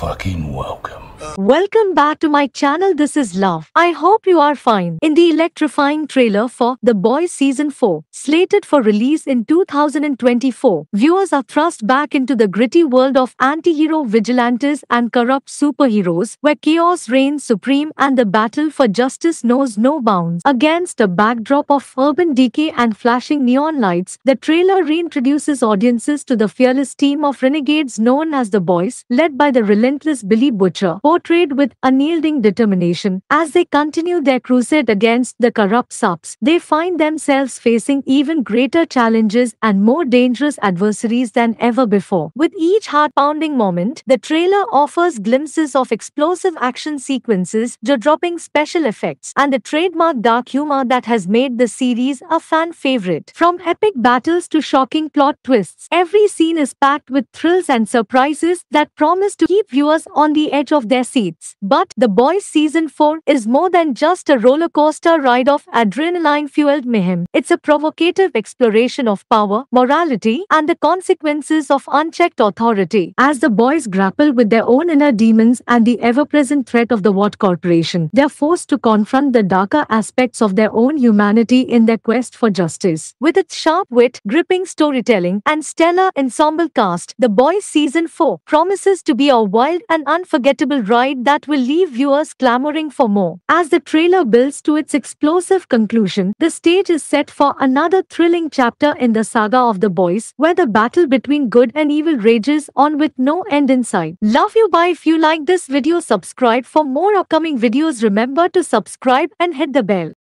fucking welcome. Welcome back to my channel. This is Love. I hope you are fine. In the electrifying trailer for The Boys Season 4, slated for release in 2024, viewers are thrust back into the gritty world of anti-hero vigilantes and corrupt superheroes, where chaos reigns supreme and the battle for justice knows no bounds. Against a backdrop of urban decay and flashing neon lights, the trailer reintroduces audiences to the fearless team of renegades known as the Boys, led by the relentless Billy Butcher, portrayed with unyielding determination. As they continue their crusade against the corrupt subs, they find themselves facing even greater challenges and more dangerous adversaries than ever before. With each heart-pounding moment, the trailer offers glimpses of explosive action sequences, jaw-dropping special effects, and the trademark dark humor that has made the series a fan favorite. From epic battles to shocking plot twists, every scene is packed with thrills and surprises that promise to keep viewers on the edge of their seats. But The Boys Season 4 is more than just a roller coaster ride of adrenaline-fueled mayhem. It's a provocative exploration of power, morality, and the consequences of unchecked authority. As the boys grapple with their own inner demons and the ever-present threat of the Watt Corporation, they're forced to confront the darker aspects of their own humanity in their quest for justice. With its sharp wit, gripping storytelling, and stellar ensemble cast, The Boys Season 4 promises to be a wild and unforgettable ride that will leave viewers clamoring for more. As the trailer builds to its explosive conclusion, the stage is set for another thrilling chapter in the saga of the Boys, where the battle between good and evil rages on with no end in sight. Love you, bye. If you like this video, subscribe for more upcoming videos. Remember to subscribe and hit the bell.